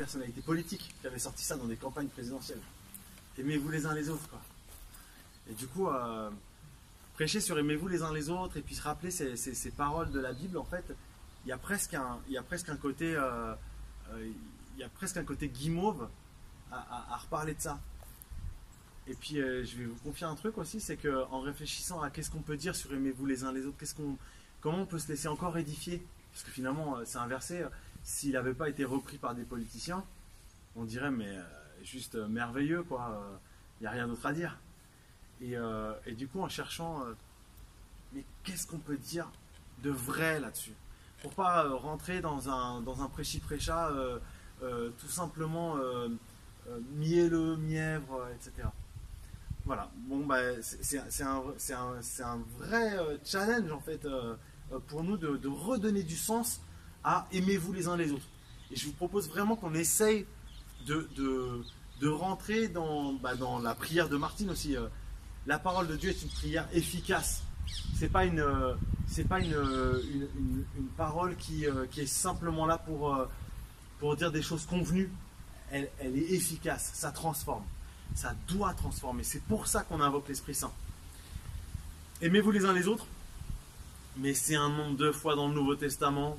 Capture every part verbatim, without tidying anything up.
personnalités politiques qui avaient sorti ça dans des campagnes présidentielles. Aimez-vous les uns les autres, quoi. Et du coup, euh, prêcher sur aimez-vous les uns les autres et puis se rappeler ces, ces, ces paroles de la Bible, en fait, il y a presque un, il y a presque un côté, euh, euh, il y a presque un côté guimauve à, à, à reparler de ça. Et puis, euh, je vais vous confier un truc aussi, c'est qu'en réfléchissant à qu'est-ce qu'on peut dire sur aimez-vous les uns les autres, qu'est-ce qu'on, comment on peut se laisser encore édifier, parce que finalement, c'est un verset, s'il n'avait pas été repris par des politiciens, on dirait, mais euh, juste euh, merveilleux, quoi, il n'y a rien d'autre à dire. Et, euh, et du coup, en cherchant, euh, mais qu'est-ce qu'on peut dire de vrai là-dessus, pour pas euh, rentrer dans un, dans un prêchi-prêcha, euh, euh, tout simplement euh, euh, mielleux, mièvre, euh, et cetera. Voilà, bon, bah, c'est un, un, un vrai euh, challenge, en fait, euh, pour nous de, de redonner du sens à aimez-vous les uns les autres. Et je vous propose vraiment qu'on essaye de, de, de rentrer dans, bah, dans la prière de Martine aussi. Euh, la parole de Dieu est une prière efficace. C'est pas une, euh, c'est pas une, une, une, une parole qui, euh, qui est simplement là pour, euh, pour dire des choses convenues. Elle, elle est efficace, ça transforme. Ça doit transformer. C'est pour ça qu'on invoque l'Esprit Saint. Aimez-vous les uns les autres, mais c'est un nombre de fois dans le Nouveau Testament.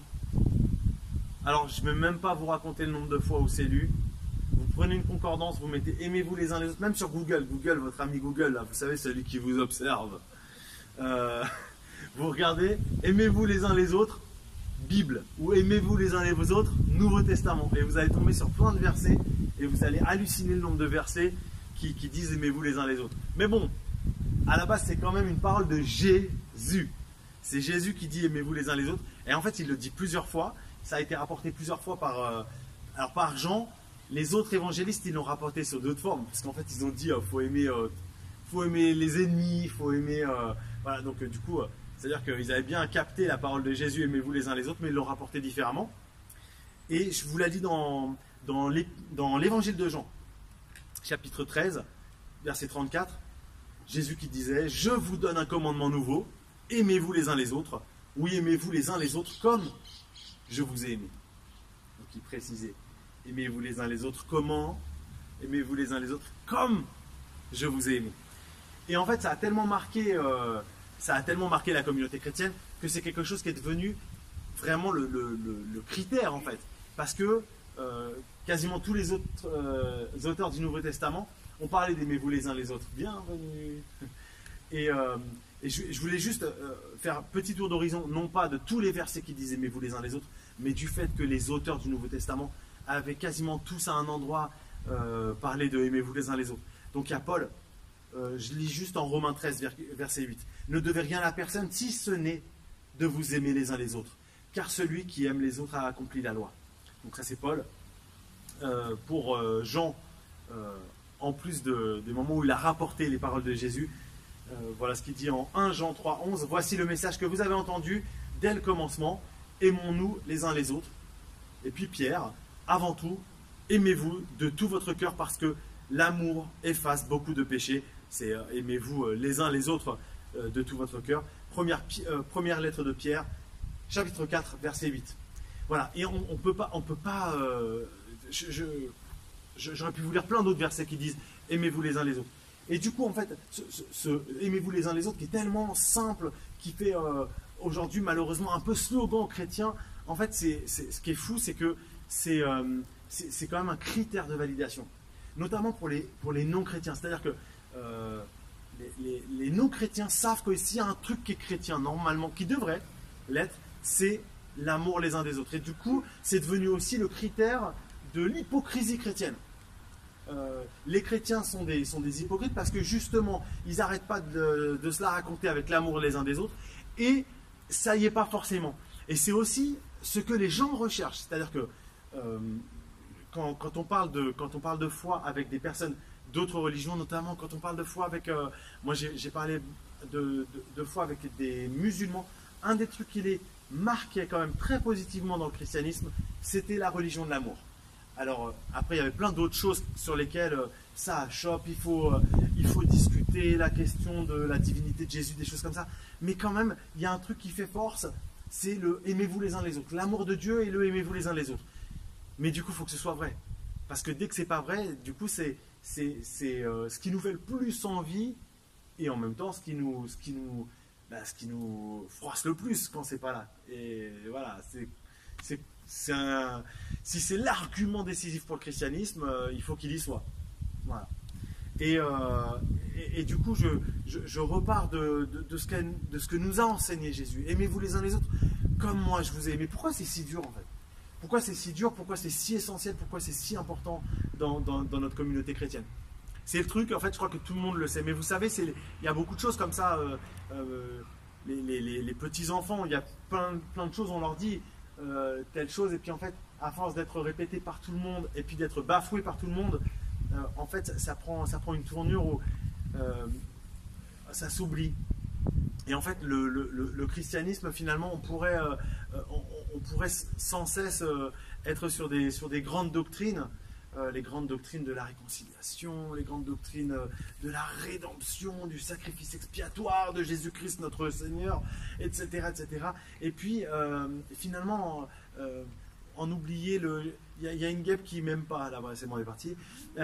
Alors, je ne vais même pas vous raconter le nombre de fois où c'est lu. Vous prenez une concordance, vous mettez aimez-vous les uns les autres, même sur Google. Google, votre ami Google, là, vous savez, celui qui vous observe. Euh, vous regardez, aimez-vous les uns les autres, Bible, ou aimez-vous les uns les autres, Nouveau Testament. Et vous allez tomber sur plein de versets, et vous allez halluciner le nombre de versets qui, qui disent aimez-vous les uns les autres. Mais bon, à la base, c'est quand même une parole de Jésus. C'est Jésus qui dit aimez-vous les uns les autres. Et en fait, il le dit plusieurs fois. Ça a été rapporté plusieurs fois par, euh, alors par Jean. Les autres évangélistes, ils l'ont rapporté sous d'autres formes. Parce qu'en fait, ils ont dit il euh, faut, aimer, euh, faut aimer les ennemis, il faut aimer... Euh, voilà, donc euh, du coup, euh, c'est-à-dire qu'ils avaient bien capté la parole de Jésus, aimez-vous les uns les autres, mais ils l'ont rapporté différemment. Et je vous l'ai dit dans, dans l'évangile de Jean, chapitre treize, verset trente-quatre, Jésus qui disait « Je vous donne un commandement nouveau, aimez-vous les uns les autres, oui, aimez-vous les uns les autres comme je vous ai aimé. » Donc il précisait « Aimez-vous les uns les autres comment? Aimez-vous les uns les autres comme je vous ai aimé. » Et en fait, ça a tellement marqué, euh, ça a tellement marqué la communauté chrétienne que c'est quelque chose qui est devenu vraiment le, le, le, le critère, en fait. Parce que euh, quasiment tous les autres euh, auteurs du Nouveau Testament ont parlé d'aimez-vous les uns les autres. Bienvenue. Et, euh, et je, je voulais juste euh, faire un petit tour d'horizon, non pas de tous les versets qui disent aimez-vous les uns les autres, mais du fait que les auteurs du Nouveau Testament avaient quasiment tous à un endroit euh, parlé de aimez-vous les uns les autres. Donc il y a Paul, euh, je lis juste en Romains treize, verset huit. Ne devez rien à personne si ce n'est de vous aimer les uns les autres, car celui qui aime les autres a accompli la loi. Donc ça c'est Paul. Euh, pour euh, Jean, euh, en plus de, des moments où il a rapporté les paroles de Jésus, euh, voilà ce qu'il dit en un Jean trois, onze. Voici le message que vous avez entendu dès le commencement, aimons-nous les uns les autres. Et puis Pierre, avant tout, aimez-vous de tout votre cœur parce que l'amour efface beaucoup de péchés. C'est euh, aimez-vous euh, les uns les autres euh, de tout votre cœur. Première, euh, première lettre de Pierre, chapitre quatre, verset huit. Voilà, et on ne peut pas, on peut pas euh, je, je, j'aurais pu vous lire plein d'autres versets qui disent aimez-vous les uns les autres. Et du coup, en fait, ce, ce, ce aimez-vous les uns les autres qui est tellement simple, qui fait euh, aujourd'hui malheureusement un peu slogan chrétien, en fait, c'est, c'est, ce qui est fou, c'est que c'est, euh, c'est, c'est quand même un critère de validation, notamment pour les, pour les non-chrétiens. C'est-à-dire que euh, les, les, les non-chrétiens savent que s'il y a un truc qui est chrétien, normalement, qui devrait l'être, c'est l'amour les uns des autres. Et du coup, c'est devenu aussi le critère de l'hypocrisie chrétienne. Euh, les chrétiens sont des, sont des hypocrites parce que justement, ils n'arrêtent pas de, de se la raconter avec l'amour les uns des autres et ça y est pas forcément. Et c'est aussi ce que les gens recherchent. C'est-à-dire que euh, quand, quand, on parle de, quand on parle de foi avec des personnes d'autres religions, notamment quand on parle de foi avec... Euh, moi, j'ai parlé de, de, de foi avec des musulmans. Un des trucs qui les marquait quand même très positivement dans le christianisme, c'était la religion de l'amour. Alors, euh, après, il y avait plein d'autres choses sur lesquelles euh, ça chope, il faut, euh, il faut discuter la question de la divinité de Jésus, des choses comme ça. Mais quand même, il y a un truc qui fait force, c'est le aimez-vous les uns les autres. L'amour de Dieu et le aimez-vous les uns les autres. Mais du coup, il faut que ce soit vrai. Parce que dès que c'est pas vrai, du coup, c'est c'est euh, ce qui nous fait le plus envie et en même temps ce qui nous, ce qui nous, bah, ce qui nous froisse le plus quand c'est pas là. Et voilà, c'est c'est un, si c'est l'argument décisif pour le christianisme, euh, il faut qu'il y soit. Voilà. Et, euh, et, et du coup, je, je, je repars de, de, de, ce de ce que nous a enseigné Jésus. Aimez-vous les uns les autres comme moi je vous ai aimé. Pourquoi c'est si dur en fait? Pourquoi c'est si dur? Pourquoi c'est si essentiel? Pourquoi c'est si important dans, dans, dans notre communauté chrétienne? C'est le truc, en fait, je crois que tout le monde le sait. Mais vous savez, il y a beaucoup de choses comme ça. Euh, euh, les, les, les, les petits-enfants, il y a plein, plein de choses, on leur dit euh, telle chose. Et puis en fait, à force d'être répété par tout le monde et puis d'être bafoué par tout le monde, euh, en fait, ça, ça, prend, ça prend une tournure où euh, ça s'oublie. Et en fait, le, le, le christianisme, finalement, on pourrait, euh, on, on pourrait sans cesse euh, être sur des, sur des grandes doctrines, euh, les grandes doctrines de la réconciliation, les grandes doctrines de la rédemption, du sacrifice expiatoire de Jésus-Christ notre Seigneur, et cetera, et cetera. Et puis, euh, finalement, euh, en oublier le... Il y, y a une guêpe qui m'aime pas, là, c'est bon, elle est partie.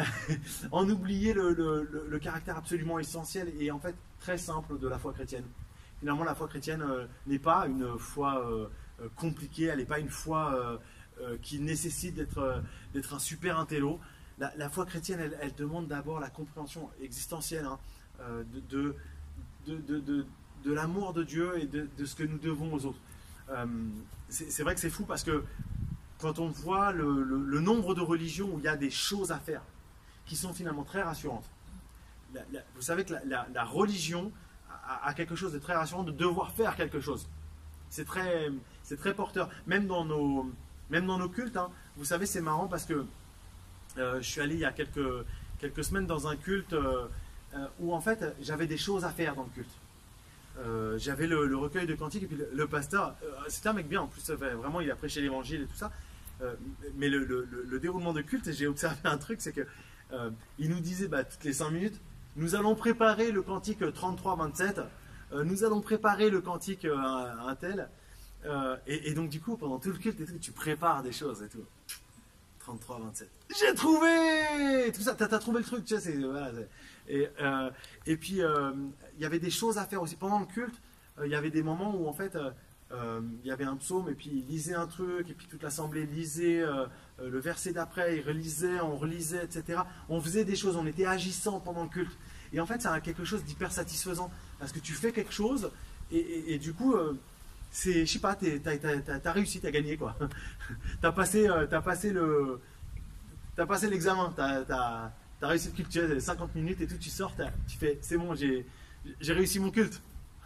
En oublier le, le, le, le caractère absolument essentiel et en fait très simple de la foi chrétienne. Finalement, la foi chrétienne euh, n'est pas une foi euh, compliquée, elle n'est pas une foi euh, euh, qui nécessite d'être euh, d'être un super intello. La, la foi chrétienne, elle, elle demande d'abord la compréhension existentielle hein, euh, de, de, de, de, de l'amour de Dieu et de, de ce que nous devons aux autres. Euh, c'est vrai que c'est fou parce que quand on voit le, le, le nombre de religions où il y a des choses à faire qui sont finalement très rassurantes. La, la, vous savez que la, la, la religion a, a quelque chose de très rassurant de devoir faire quelque chose. C'est très, c'est très porteur. Même dans nos, même dans nos cultes, hein, vous savez, c'est marrant parce que euh, je suis allé il y a quelques, quelques semaines dans un culte euh, euh, où en fait j'avais des choses à faire dans le culte. Euh, j'avais le, le recueil de cantiques et puis le, le pasteur, euh, c'était un mec bien en plus, vraiment il a prêché l'évangile et tout ça. Euh, mais le, le, le déroulement de culte, j'ai observé un truc, c'est que euh, il nous disait bah, toutes les cinq minutes, nous allons préparer le cantique trente-trois vingt-sept, euh, nous allons préparer le cantique euh, un tel, euh, et, et donc du coup pendant tout le culte et tout, tu prépares des choses et tout. trente-trois vingt-sept. J'ai trouvé tout ça, t'as as trouvé le truc, tu sais, c'est voilà, et, euh, et puis il euh, y avait des choses à faire aussi pendant le culte. Il euh, y avait des moments où en fait il euh, euh, y avait un psaume et puis il lisait un truc et puis toute l'assemblée lisait euh, euh, le verset d'après, il relisait, on relisait, et cetera. On faisait des choses, on était agissant pendant le culte. Et en fait, ça a quelque chose d'hyper satisfaisant parce que tu fais quelque chose et, et, et du coup, euh, c'est, je sais pas, t'as t'as, t'as réussi, t'as gagné quoi. T'as passé, euh, t'as passé le, t'as passé l'examen, t'as t'as t'as réussi le culte, tu as cinquante minutes et tout, tu sors, tu fais, c'est bon, j'ai j'ai réussi mon culte.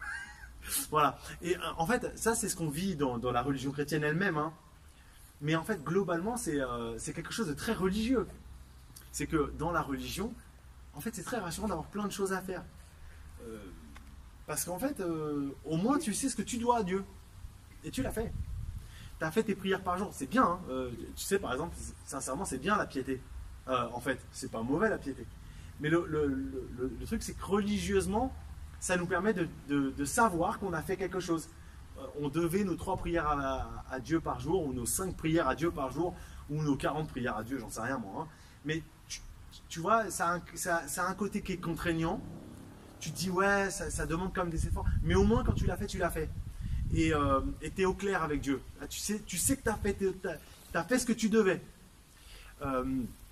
Voilà. Et en fait, ça, c'est ce qu'on vit dans, dans la religion chrétienne elle-même. Hein. Mais en fait, globalement, c'est euh, quelque chose de très religieux. C'est que dans la religion, en fait, c'est très rassurant d'avoir plein de choses à faire. Euh, parce qu'en fait, euh, au moins, tu sais ce que tu dois à Dieu. Et tu l'as fait. Tu as fait tes prières par jour. C'est bien. Hein. Euh, tu sais, par exemple, sincèrement, c'est bien la piété. Euh, en fait, c'est pas mauvais la piété. Mais le, le, le, le truc, c'est que religieusement, ça nous permet de, de, de savoir qu'on a fait quelque chose. Euh, on devait nos trois prières à, à Dieu par jour, ou nos cinq prières à Dieu par jour, ou nos quarante prières à Dieu, j'en sais rien moi. Hein. Mais tu, tu vois, ça a, un, ça, ça a un côté qui est contraignant. Tu te dis, ouais, ça, ça demande quand même des efforts. Mais au moins, quand tu l'as fait, tu l'as fait. Et euh, tu es au clair avec Dieu. Là, tu, sais, tu sais que tu as fait, t'as fait ce que tu devais. Euh,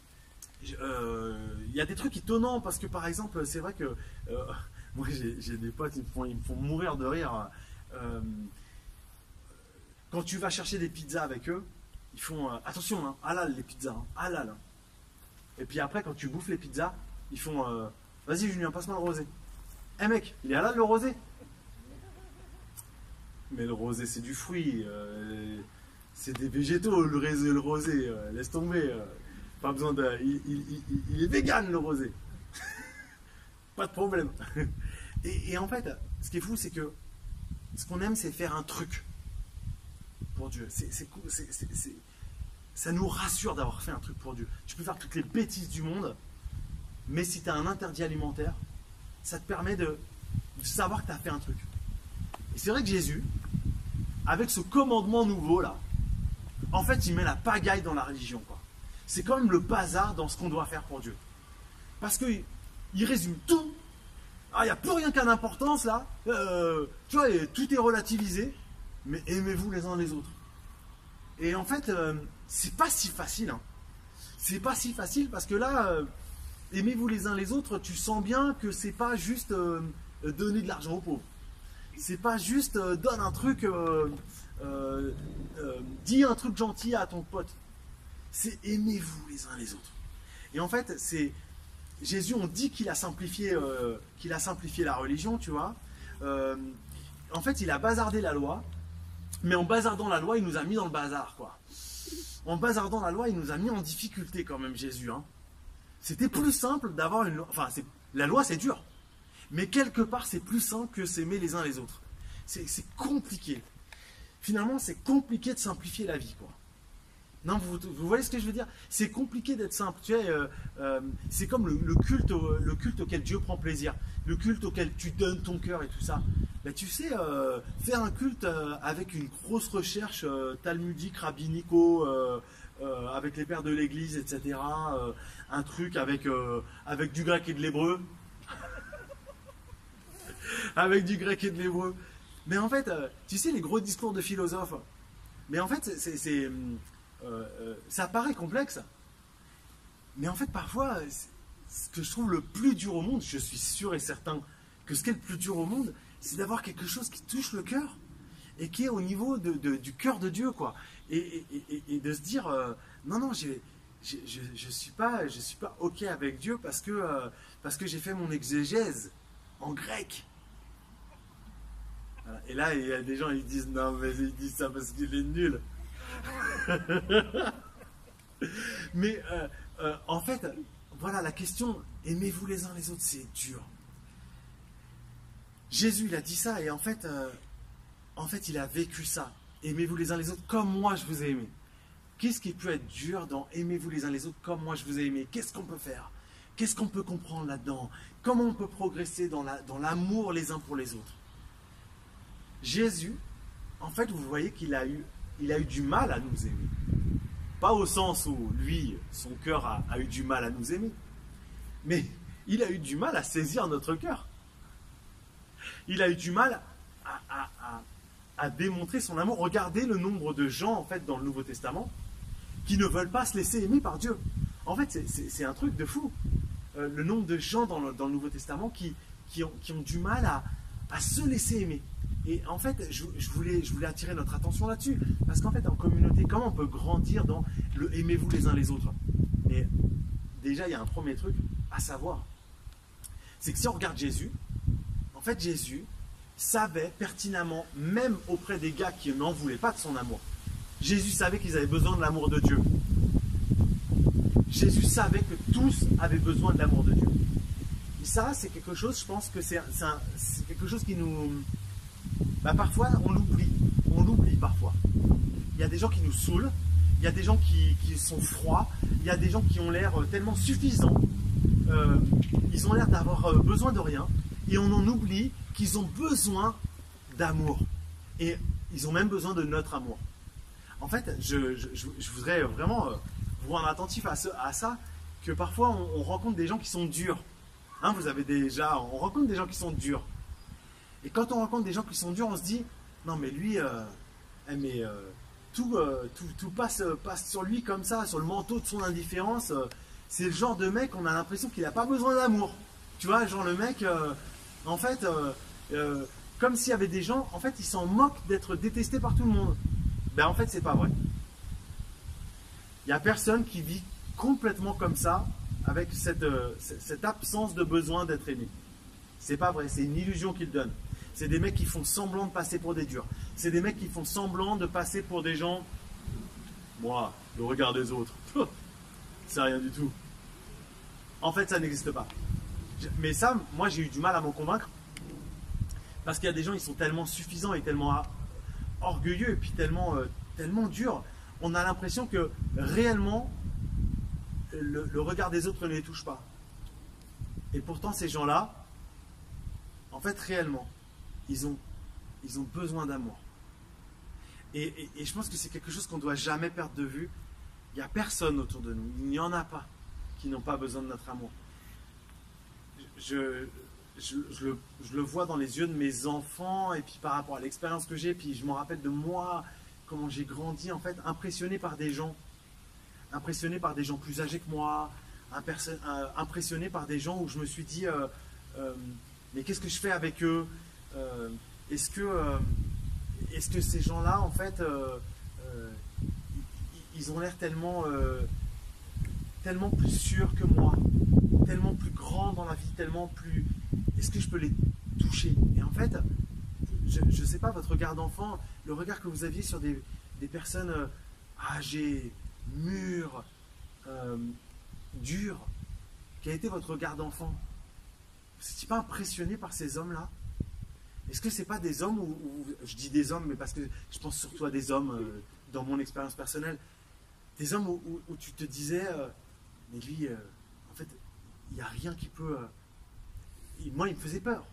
Il euh, y a des trucs étonnants parce que par exemple, c'est vrai que euh, moi j'ai des potes, ils me, font, ils me font mourir de rire. Euh, quand tu vas chercher des pizzas avec eux, ils font euh, attention, hein, halal les pizzas, hein, halal. Hein. Et puis après, quand tu bouffes les pizzas, ils font euh, vas-y Julien, passe-moi le rosé. Eh hey, mec, il est halal le rosé? Mais le rosé c'est du fruit, euh, c'est des végétaux, le rosé, le rosé euh, laisse tomber. Euh. Pas besoin de... Il, il, il, il est vegan le rosé. Pas de problème. Et, et en fait, ce qui est fou, c'est que ce qu'on aime, c'est faire un truc pour Dieu. C'est, c'est, c'est, c'est, c'est, ça nous rassure d'avoir fait un truc pour Dieu. Tu peux faire toutes les bêtises du monde, mais si tu as un interdit alimentaire, ça te permet de, de savoir que tu as fait un truc. Et c'est vrai que Jésus, avec ce commandement nouveau là, en fait, il met la pagaille dans la religion, quoi. c'est quand même le bazar dans ce qu'on doit faire pour Dieu. Parce qu'il il résume tout. Ah, il n'y a plus rien qui a d'importance là. Euh, tu vois, tout est relativisé. Mais aimez-vous les uns les autres. Et en fait, euh, c'est pas si facile. Hein. C'est pas si facile parce que là, euh, aimez-vous les uns les autres, tu sens bien que c'est pas juste euh, donner de l'argent aux pauvres. C'est pas juste euh, donne un truc, euh, euh, euh, dis un truc gentil à ton pote. C'est aimez-vous les uns les autres. Et en fait, c'est Jésus, on dit qu'il a simplifié, euh, qu'il a simplifié la religion, tu vois. Euh, en fait, il a bazardé la loi, mais en bazardant la loi, il nous a mis dans le bazar, quoi. En bazardant la loi, il nous a mis en difficulté quand même, Jésus. Hein. C'était plus simple d'avoir une loi. Enfin, la loi, c'est dur. Mais quelque part, c'est plus simple que s'aimer les uns les autres. C'est compliqué. Finalement, c'est compliqué de simplifier la vie, quoi. Non, vous, vous voyez ce que je veux dire? C'est compliqué d'être simple. Tu sais, euh, euh, c'est comme le, le, culte, le culte auquel Dieu prend plaisir. Le culte auquel tu donnes ton cœur et tout ça. Ben, tu sais, euh, faire un culte euh, avec une grosse recherche euh, talmudique, rabbinico, euh, euh, avec les pères de l'église, et cetera. Euh, un truc avec, euh, avec du grec et de l'hébreu. Avec du grec et de l'hébreu. Mais en fait, euh, tu sais, les gros discours de philosophes. Mais en fait, c'est... Euh, euh, ça paraît complexe, mais en fait parfois ce que je trouve le plus dur au monde, je suis sûr et certain que ce qui est le plus dur au monde, c'est d'avoir quelque chose qui touche le cœur et qui est au niveau de, de, du cœur de Dieu, quoi. Et, et, et, et de se dire euh, non non j'ai, j'ai, je je suis pas je suis pas ok avec Dieu parce que euh, parce que j'ai fait mon exégèse en grec. Voilà. Et là il y a des gens ils disent non mais ils disent ça parce qu'il est nul. Mais euh, euh, en fait, voilà la question, aimez-vous les uns les autres, c'est dur. Jésus, il a dit ça et en fait, euh, en fait, il a vécu ça. Aimez-vous les uns les autres comme moi je vous ai aimé. Qu'est-ce qui peut être dur dans aimez-vous les uns les autres comme moi je vous ai aimé? Qu'est-ce qu'on peut faire? Qu'est-ce qu'on peut comprendre là-dedans? Comment on peut progresser dans la, dans l'amour les uns pour les autres? Jésus, en fait, vous voyez qu'il a eu il a eu du mal à nous aimer. Pas au sens où, lui, son cœur a, a eu du mal à nous aimer. Mais il a eu du mal à saisir notre cœur. Il a eu du mal à, à, à, à démontrer son amour. Regardez le nombre de gens, en fait, dans le Nouveau Testament, qui ne veulent pas se laisser aimer par Dieu. En fait, c'est un truc de fou. Euh, le nombre de gens dans le, dans le Nouveau Testament qui, qui, ont, qui ont du mal à, à se laisser aimer. Et en fait, je, je, voulais, je voulais attirer notre attention là-dessus. Parce qu'en fait, en communauté, comment on peut grandir dans le aimez-vous les uns les autres? Et déjà, il y a un premier truc à savoir. C'est que si on regarde Jésus, en fait, Jésus savait pertinemment, même auprès des gars qui n'en voulaient pas de son amour, Jésus savait qu'ils avaient besoin de l'amour de Dieu. Jésus savait que tous avaient besoin de l'amour de Dieu. Et ça, c'est quelque chose, je pense que c'est quelque chose qui nous... Bah parfois on l'oublie, on l'oublie parfois. Il y a des gens qui nous saoulent, il y a des gens qui, qui sont froids, il y a des gens qui ont l'air tellement suffisants, euh, ils ont l'air d'avoir euh, besoin de rien, et on en oublie qu'ils ont besoin d'amour. Et ils ont même besoin de notre amour. En fait, je, je, je voudrais vraiment euh, vous rendre attentif à, ce, à ça, que parfois on, on rencontre des gens qui sont durs. Hein, vous avez déjà, on rencontre des gens qui sont durs. Et quand on rencontre des gens qui sont durs, on se dit, non mais lui, euh, mais, euh, tout, euh, tout, tout passe, passe sur lui comme ça, sur le manteau de son indifférence. Euh, c'est le genre de mec, on a l'impression qu'il n'a pas besoin d'amour. Tu vois, genre le mec, euh, en fait, euh, euh, comme s'il y avait des gens, en fait, ils s'en moquent d'être détestés par tout le monde. Ben en fait, c'est pas vrai. Il n'y a personne qui vit complètement comme ça, avec cette, euh, cette absence de besoin d'être aimé. C'est pas vrai, c'est une illusion qu'ils donnent. C'est des mecs qui font semblant de passer pour des durs. C'est des mecs qui font semblant de passer pour des gens... Moi, le regard des autres, c'est rien du tout. En fait, ça n'existe pas. Mais ça, moi, j'ai eu du mal à m'en convaincre. Parce qu'il y a des gens, ils sont tellement suffisants et tellement orgueilleux et puis tellement, euh, tellement durs. On a l'impression que réellement, le, le regard des autres ne les touche pas. Et pourtant, ces gens-là, en fait, réellement, ils ont, ils ont besoin d'amour. Et, et, et je pense que c'est quelque chose qu'on ne doit jamais perdre de vue. Il n'y a personne autour de nous, il n'y en a pas qui n'ont pas besoin de notre amour. Je, je, je, le, je le vois dans les yeux de mes enfants, et puis par rapport à l'expérience que j'ai, puis je me rappelle de moi, comment j'ai grandi, en fait, impressionné par des gens, impressionné par des gens plus âgés que moi, impressionné par des gens où je me suis dit, euh, euh, mais qu'est-ce que je fais avec eux? euh, Est-ce que, euh, est-ce que ces gens-là, en fait, euh, euh, ils ont l'air tellement, euh, tellement plus sûrs que moi, tellement plus grands dans la vie, tellement plus... Est-ce que je peux les toucher? Et en fait, je ne sais pas, votre regard d'enfant, le regard que vous aviez sur des, des personnes euh, âgées, mûres, euh, dures, quel a été votre regard d'enfant? Vous n'étiez pas impressionné par ces hommes-là? Est-ce que ce n'est pas des hommes, où, où, je dis des hommes, mais parce que je pense surtout à des hommes, euh, dans mon expérience personnelle, des hommes où, où, où tu te disais, euh, mais lui, euh, en fait, il n'y a rien qui peut... Euh, il, moi, il me faisait peur.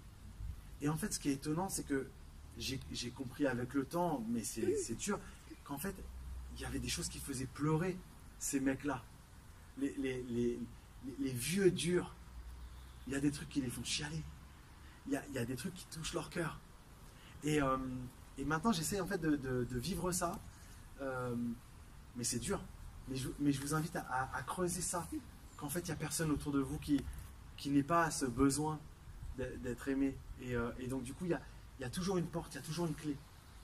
Et en fait, ce qui est étonnant, c'est que j'ai compris avec le temps, mais c'est dur, qu'en fait, il y avait des choses qui faisaient pleurer ces mecs-là. Les, les, les, les vieux durs, il y a des trucs qui les font chialer. Il y a, il y a des trucs qui touchent leur cœur. Et, euh, et maintenant, j'essaie en fait de, de, de vivre ça. Euh, mais c'est dur. Mais je, mais je vous invite à, à, à creuser ça. Qu'en fait, il n'y a personne autour de vous qui, qui n'ait pas ce besoin d'être aimé. Et, euh, et donc, du coup, il y a, il y a toujours une porte, il y a toujours une clé.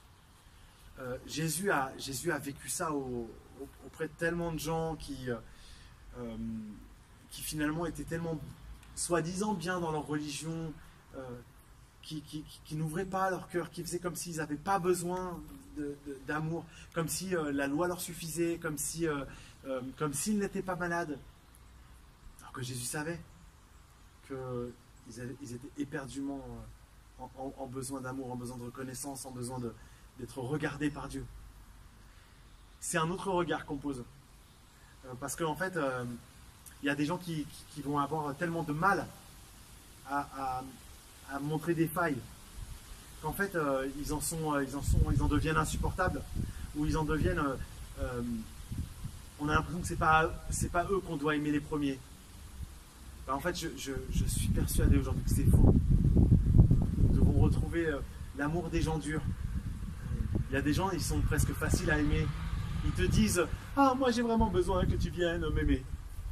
Euh, Jésus, a, Jésus a vécu ça au, au, auprès de tellement de gens qui, euh, qui finalement étaient tellement soi-disant bien dans leur religion, euh, qui, qui, qui, qui n'ouvraient pas leur cœur, qui faisaient comme s'ils n'avaient pas besoin d'amour, comme si euh, la loi leur suffisait, comme si, euh, euh, comme s'ils n'étaient pas malades. Alors que Jésus savait qu'ils ils étaient éperdument en, en, en besoin d'amour, en besoin de reconnaissance, en besoin d'être regardés par Dieu. C'est un autre regard qu'on pose. Euh, parce qu'en fait, il euh, y a des gens qui, qui, qui vont avoir tellement de mal à, à, à montrer des failles, qu'en fait, euh, ils, en sont, euh, ils, en sont, ils en deviennent insupportables, ou ils en deviennent... Euh, euh, on a l'impression que ce n'est pas, c'est pas eux qu'on doit aimer les premiers. Ben, en fait, je, je, je suis persuadé aujourd'hui que c'est faux. Nous devons retrouver euh, l'amour des gens durs. Il y a des gens, ils sont presque faciles à aimer. Ils te disent « Ah, moi j'ai vraiment besoin que tu viennes m'aimer.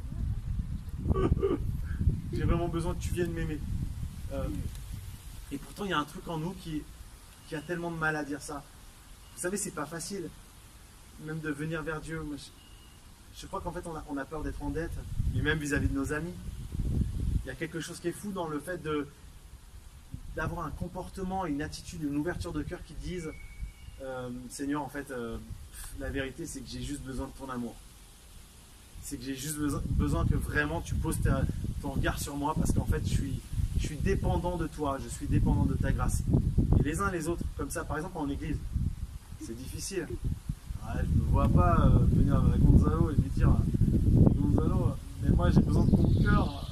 J'ai vraiment besoin que tu viennes m'aimer. Euh, » Et pourtant, il y a un truc en nous qui, qui a tellement de mal à dire ça. Vous savez, c'est pas facile, même de venir vers Dieu. Je, je crois qu'en fait, on a, on a peur d'être en dette, et même vis-à-vis de nos amis. Il y a quelque chose qui est fou dans le fait de d'avoir un comportement, une attitude, une ouverture de cœur qui disent euh, Seigneur, en fait, euh, la vérité, c'est que j'ai juste besoin de ton amour. C'est que j'ai juste besoin, besoin que vraiment tu poses ta, ton regard sur moi, parce qu'en fait, je suis... Je suis dépendant de toi, je suis dépendant de ta grâce. Et les uns les autres, comme ça, par exemple en église, c'est difficile. Ouais, je ne me vois pas euh, venir à Gonzalo et lui dire Gonzalo, mais moi j'ai besoin de ton cœur.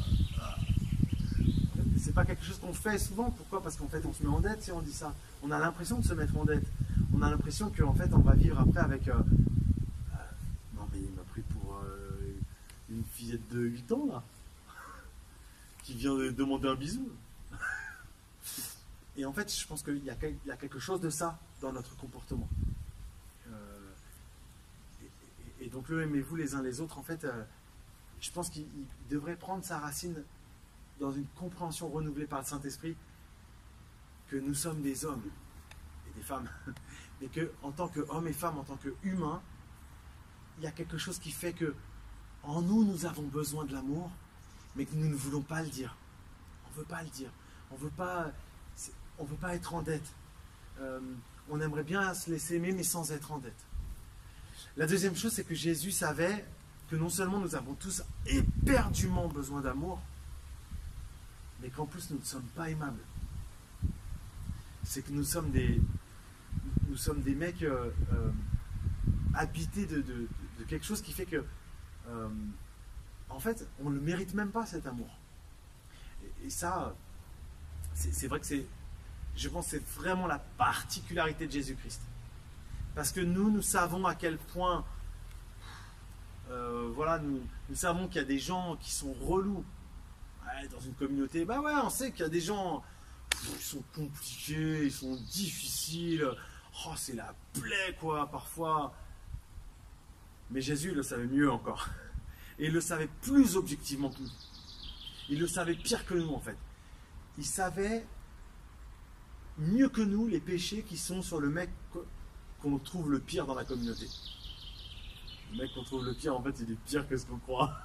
C'est pas quelque chose qu'on fait souvent. Pourquoi? Parce qu'en fait on se met en dette si on dit ça. On a l'impression de se mettre en dette. On a l'impression qu'en fait on va vivre après avec... Euh, euh, non mais il m'a pris pour euh, une fillette de huit ans là, qui vient de demander un bisou. Et en fait, je pense qu'il y, y a quelque chose de ça dans notre comportement. Euh, et, et, et donc, le aimez-vous les uns les autres, en fait, euh, je pense qu'il devrait prendre sa racine dans une compréhension renouvelée par le Saint-Esprit que nous sommes des hommes et des femmes. Et qu'en tant qu'hommes et femmes, en tant qu'humains, il y a quelque chose qui fait que en nous, nous avons besoin de l'amour, mais que nous ne voulons pas le dire. On ne veut pas le dire. On veut pas, on veut pas être en dette. Euh, on aimerait bien se laisser aimer, mais sans être en dette. La deuxième chose, c'est que Jésus savait que non seulement nous avons tous éperdument besoin d'amour, mais qu'en plus nous ne sommes pas aimables. C'est que nous sommes des, nous sommes des mecs euh, euh, habités de, de, de quelque chose qui fait que euh, en fait, on ne le mérite même pas, cet amour. Et, et ça, c'est vrai que c'est, je pense que c'est vraiment la particularité de Jésus-Christ. Parce que nous, nous savons à quel point Euh, voilà, nous, nous savons qu'il y a des gens qui sont relous. Ouais, dans une communauté, bah ouais, on sait qu'il y a des gens, pff, ils sont compliqués, ils sont difficiles. Oh, c'est la plaie, quoi, parfois. Mais Jésus, il le savait mieux encore. Et il le savait plus objectivement que nous. Il le savait pire que nous, en fait. Il savait mieux que nous les péchés qui sont sur le mec qu'on trouve le pire dans la communauté. Le mec qu'on trouve le pire, en fait, il est pire que ce qu'on croit.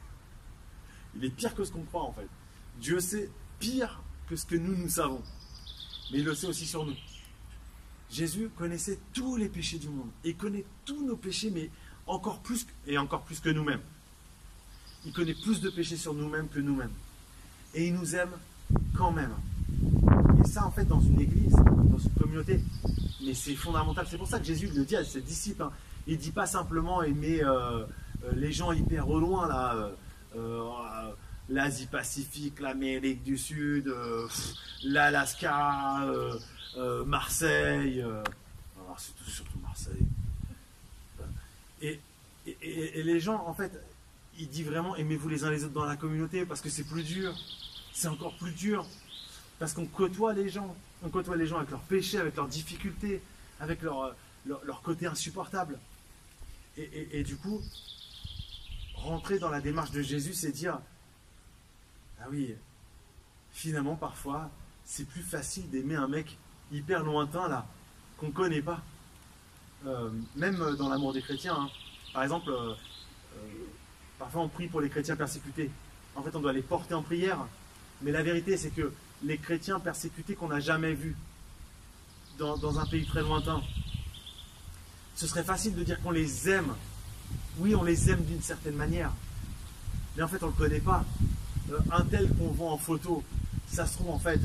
Il est pire que ce qu'on croit, en fait. Dieu sait pire que ce que nous, nous savons. Mais il le sait aussi sur nous. Jésus connaissait tous les péchés du monde. Et il connaît tous nos péchés, mais encore plus, et encore plus que nous-mêmes. Il connaît plus de péchés sur nous-mêmes que nous-mêmes. Et il nous aime quand même. Et ça, en fait, dans une église, dans une communauté, mais c'est fondamental. C'est pour ça que Jésus le dit à ses disciples. Hein. Il ne dit pas simplement aimer euh, euh, les gens hyper au loin, là, euh, euh, l'Asie-Pacifique, l'Amérique du Sud, euh, l'Alaska, euh, euh, Marseille. Euh, alors, c'est tout, surtout Marseille. Et, et, et, et les gens, en fait, il dit vraiment aimez-vous les uns les autres dans la communauté parce que c'est plus dur. C'est encore plus dur. Parce qu'on côtoie les gens. On côtoie les gens avec leurs péchés, avec leurs difficultés, avec leur, leur, leur côté insupportable. Et, et, et du coup, rentrer dans la démarche de Jésus, c'est dire ah oui, finalement, parfois, c'est plus facile d'aimer un mec hyper lointain, là, qu'on ne connaît pas. Euh, même dans l'amour des chrétiens. Hein. Par exemple, euh, euh, parfois on prie pour les chrétiens persécutés. En fait, on doit les porter en prière. Mais la vérité, c'est que les chrétiens persécutés qu'on n'a jamais vus dans, dans un pays très lointain, ce serait facile de dire qu'on les aime. Oui, on les aime d'une certaine manière. Mais en fait, on ne le connaît pas. Euh, un tel qu'on voit en photo, ça se trouve en fait,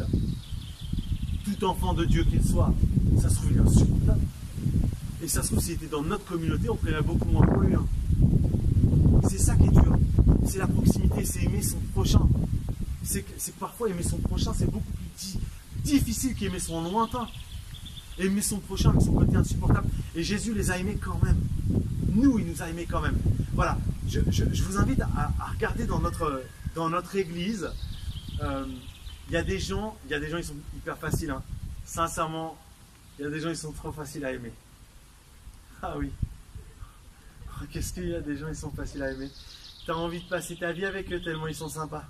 tout enfant de Dieu qu'il soit, ça se trouve il est insupportable. Et ça se trouve, s'il était dans notre communauté, on prierait beaucoup moins pour lui. Hein. C'est ça qui est dur. C'est la proximité, c'est aimer son prochain. C'est que, que parfois, aimer son prochain, c'est beaucoup plus di difficile qu'aimer son lointain. Aimer son prochain avec son côté insupportable. Et Jésus les a aimés quand même. Nous, il nous a aimés quand même. Voilà. Je, je, je vous invite à, à regarder dans notre, dans notre église. Euh, il y a des gens, il y a des gens, ils sont hyper faciles. Hein. Sincèrement, il y a des gens, ils sont trop faciles à aimer. Ah oui. Qu'est-ce qu'il y a des gens, ils sont faciles à aimer. Tu as envie de passer ta vie avec eux tellement ils sont sympas.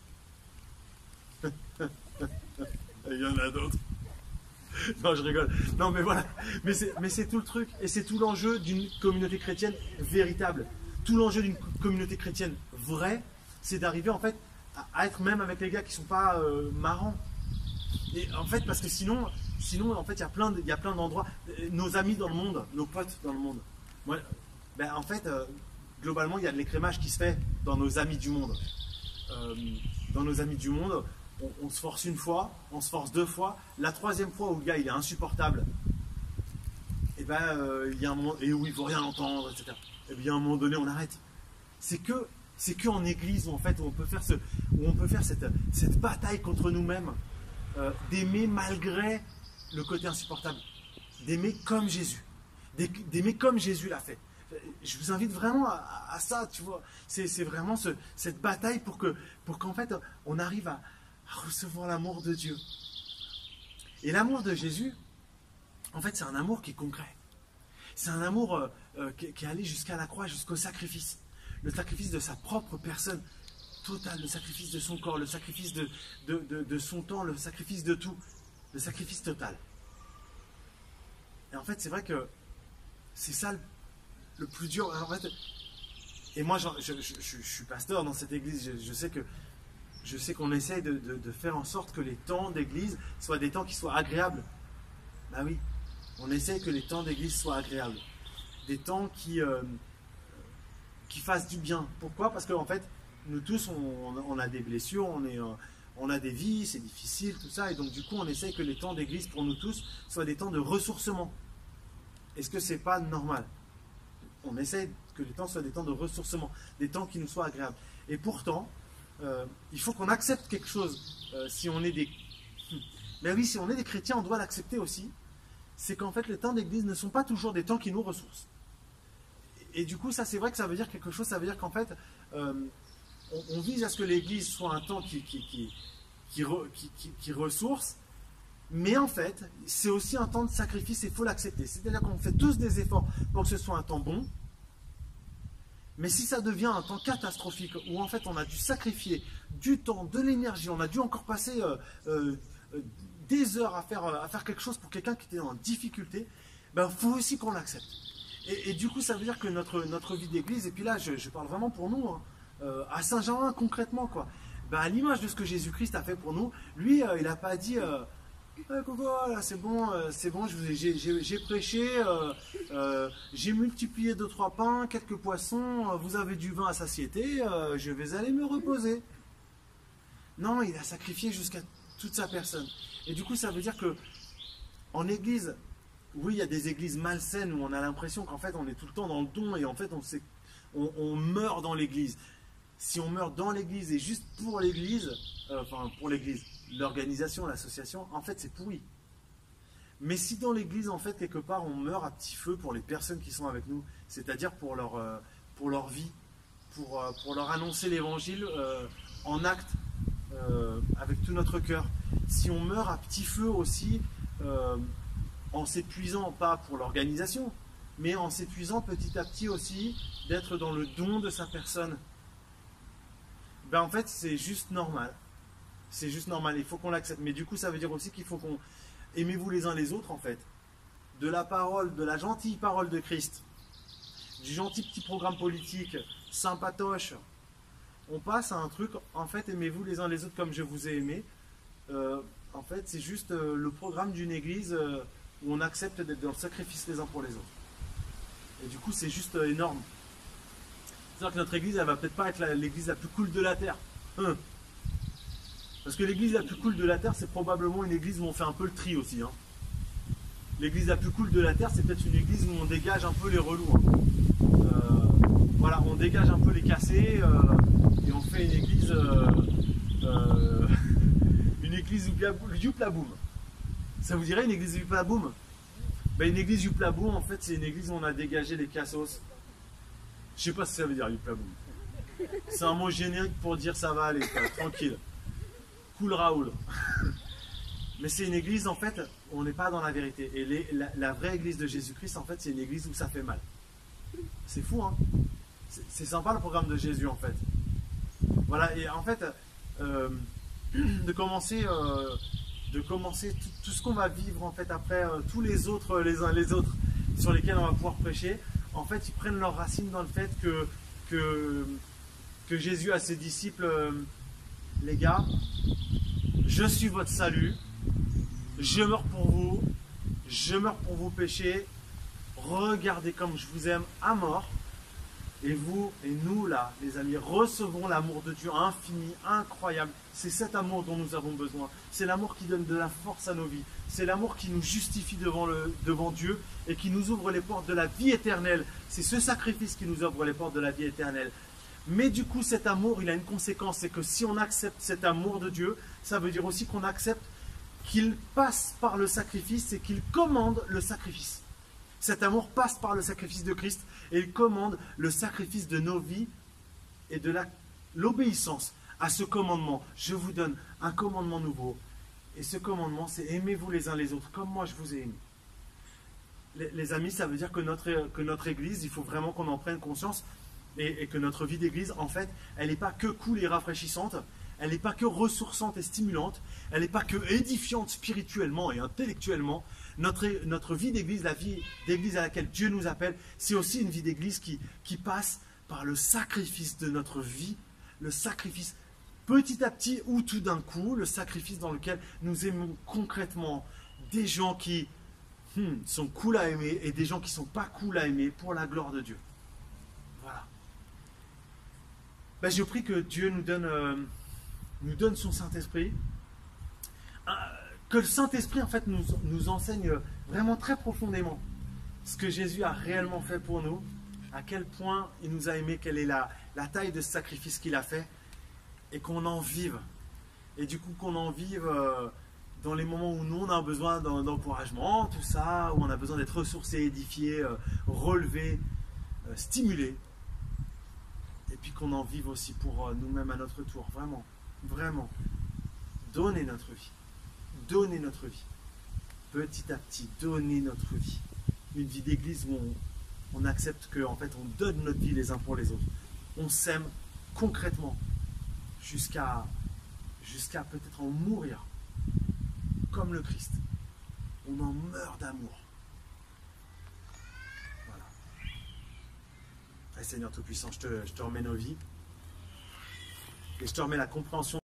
Il y en a d'autres. Non, je rigole. Non, mais voilà. Mais c'est tout le truc. Et c'est tout l'enjeu d'une communauté chrétienne véritable. Tout l'enjeu d'une communauté chrétienne vraie, c'est d'arriver en fait à, à être même avec les gars qui ne sont pas euh, marrants. Et en fait, parce que sinon, sinon en fait, il y a plein de, il y a plein d'endroits. Nos amis dans le monde, nos potes dans le monde. Moi, ben, en fait, euh, globalement, il y a de l'écrémage qui se fait dans nos amis du monde. Euh, dans nos amis du monde, on, on se force une fois, on se force deux fois. La troisième fois où le gars il est insupportable, et ben euh, il y a un moment, et où il ne faut rien entendre, et cetera. Et bien à un moment donné, on arrête. C'est que c'est que en église où en fait où on peut faire ce, où on peut faire cette, cette bataille contre nous-mêmes, euh, d'aimer malgré le côté insupportable, d'aimer comme Jésus, d'aimer comme Jésus l'a fait. Je vous invite vraiment à, à ça, tu vois. C'est vraiment ce, cette bataille pour que, pour qu'en fait, on arrive à, à recevoir l'amour de Dieu. Et l'amour de Jésus, en fait, c'est un amour qui est concret. C'est un amour euh, euh, qui, qui est allé jusqu'à la croix, jusqu'au sacrifice. Le sacrifice de sa propre personne totale, le sacrifice de son corps, le sacrifice de, de, de, de son temps, le sacrifice de tout. Le sacrifice total. Et en fait, c'est vrai que c'est ça le le plus dur. En fait, et moi, je, je, je, je suis pasteur dans cette église. Je, je sais que je sais qu'on essaye de, de, de faire en sorte que les temps d'église soient des temps qui soient agréables. Bah oui, on essaye que les temps d'église soient agréables, des temps qui euh, qui fassent du bien. Pourquoi? Parce qu'en fait, nous tous, on, on a des blessures, on est, on a des vies, c'est difficile, tout ça, et donc du coup, on essaye que les temps d'église pour nous tous soient des temps de ressourcement. Est-ce que c'est pas normal? On essaie que les temps soient des temps de ressourcement, des temps qui nous soient agréables. Et pourtant, euh, il faut qu'on accepte quelque chose. Euh, si on est des... Mais oui, si on est des chrétiens, on doit l'accepter aussi. C'est qu'en fait, les temps d'église ne sont pas toujours des temps qui nous ressourcent. et du coup, ça c'est vrai que ça veut dire quelque chose, ça veut dire qu'en fait, euh, on, on vise à ce que l'Église soit un temps qui, qui, qui, qui, re, qui, qui, qui ressource, mais en fait, c'est aussi un temps de sacrifice et il faut l'accepter. C'est-à-dire qu'on fait tous des efforts pour que ce soit un temps bon, mais si ça devient un temps catastrophique, où en fait on a dû sacrifier du temps, de l'énergie, on a dû encore passer euh, euh, des heures à faire, à faire quelque chose pour quelqu'un qui était en difficulté, ben, faut aussi qu'on l'accepte. Et, et du coup, ça veut dire que notre, notre vie d'église, et puis là, je, je parle vraiment pour nous, hein, euh, à Saint-Germain concrètement, quoi. Ben, à l'image de ce que Jésus-Christ a fait pour nous, lui, euh, il n'a pas dit euh, eh, Coco, là, c'est bon, euh, c'est bon, j'ai prêché, euh, euh, j'ai multiplié deux, trois pains, quelques poissons, euh, vous avez du vin à satiété, euh, je vais aller me reposer. Non, il a sacrifié jusqu'à toute sa personne. Et du coup, ça veut dire que en église, oui, il y a des églises malsaines où on a l'impression qu'en fait, on est tout le temps dans le don et en fait, on, sait, on, on meurt dans l'église. Si on meurt dans l'église et juste pour l'église, euh, enfin pour l'église, l'organisation, l'association, en fait, c'est pourri. Mais si dans l'église, en fait, quelque part, on meurt à petit feu pour les personnes qui sont avec nous, c'est-à-dire pour leur, euh, pour leur vie, pour, euh, pour leur annoncer l'évangile euh, en acte, euh, avec tout notre cœur. Si on meurt à petit feu aussi, euh, en s'épuisant, pas pour l'organisation, mais en s'épuisant petit à petit aussi, d'être dans le don de sa personne, ben en fait, c'est juste normal. C'est juste normal, il faut qu'on l'accepte. Mais du coup, ça veut dire aussi qu'il faut qu'on... Aimez-vous les uns les autres, en fait. De la parole, de la gentille parole de Christ, du gentil petit programme politique, sympatoche, on passe à un truc, en fait, aimez-vous les uns les autres comme je vous ai aimé. Euh, en fait, c'est juste euh, le programme d'une église euh, où on accepte d'être dans le sacrifice les uns pour les autres. Et du coup, c'est juste euh, énorme. C'est-à-dire que notre église, elle va peut-être pas être l'église la, la plus cool de la terre. Hein. Parce que l'église la plus cool de la terre, c'est probablement une église où on fait un peu le tri aussi. Hein. L'église la plus cool de la terre, c'est peut-être une église où on dégage un peu les relous. Hein. Euh, voilà, on dégage un peu les cassés euh, et on fait une église, euh, euh, une église youplaboum. Ça vous dirait une église youplaboum? Ben, une église youplaboum, en fait, c'est une église où on a dégagé les cassos. Je sais pas ce que ça veut dire youplaboum. C'est un mot générique pour dire ça va aller, quoi, tranquille. Cool Raoul. Mais c'est une église, en fait, où on n'est pas dans la vérité. Et les, la, la vraie église de Jésus-Christ, en fait, c'est une église où ça fait mal. C'est fou, hein? C'est sympa le programme de Jésus, en fait. Voilà, et en fait, euh, de commencer, euh, de commencer tout, tout ce qu'on va vivre, en fait, après, euh, tous les autres, les uns les autres, sur lesquels on va pouvoir prêcher, en fait, ils prennent leurs racines dans le fait que, que, que Jésus a ses disciples, euh, les gars, je suis votre salut, je meurs pour vous, je meurs pour vos péchés, regardez comme je vous aime à mort, et vous et nous là, les amis, recevons l'amour de Dieu infini, incroyable. C'est cet amour dont nous avons besoin, c'est l'amour qui donne de la force à nos vies, c'est l'amour qui nous justifie devant, le, devant Dieu et qui nous ouvre les portes de la vie éternelle. C'est ce sacrifice qui nous ouvre les portes de la vie éternelle. Mais du coup, cet amour, il a une conséquence, c'est que si on accepte cet amour de Dieu, ça veut dire aussi qu'on accepte qu'il passe par le sacrifice et qu'il commande le sacrifice. Cet amour passe par le sacrifice de Christ et il commande le sacrifice de nos vies et de l'obéissance à ce commandement. Je vous donne un commandement nouveau. Et ce commandement, c'est aimez-vous les uns les autres comme moi je vous ai aimé. Les, les amis, ça veut dire que notre, que notre église, il faut vraiment qu'on en prenne conscience. Et, et que notre vie d'église, en fait, elle n'est pas que cool et rafraîchissante, elle n'est pas que ressourçante et stimulante, elle n'est pas que édifiante spirituellement et intellectuellement. Notre, notre vie d'église, la vie d'église à laquelle Dieu nous appelle, c'est aussi une vie d'église qui, qui passe par le sacrifice de notre vie, le sacrifice petit à petit ou tout d'un coup, le sacrifice dans lequel nous aimons concrètement des gens qui hmm, sont cool à aimer et des gens qui ne sont pas cool à aimer pour la gloire de Dieu. Voilà. Ben, je prie que Dieu nous donne, euh, nous donne son Saint-Esprit, euh, que le Saint-Esprit en fait nous, nous enseigne vraiment très profondément ce que Jésus a réellement fait pour nous, à quel point il nous a aimés, quelle est la, la taille de ce sacrifice qu'il a fait, et qu'on en vive. Et du coup qu'on en vive euh, dans les moments où nous on a besoin d'encouragement, tout ça, où on a besoin d'être ressourcé, édifié, euh, relevé. euh, stimuler, et puis qu'on en vive aussi pour euh, nous-mêmes à notre tour. Vraiment, vraiment. Donner notre vie. Donner notre vie. Petit à petit, donner notre vie. Une vie d'église où on, on accepte qu'en en fait, on donne notre vie les uns pour les autres. On s'aime concrètement jusqu'à jusqu'à peut-être en mourir comme le Christ. On en meurt d'amour. Voilà. Allez, Seigneur Tout-Puissant, je te, je te remets nos vies et je te remets la compréhension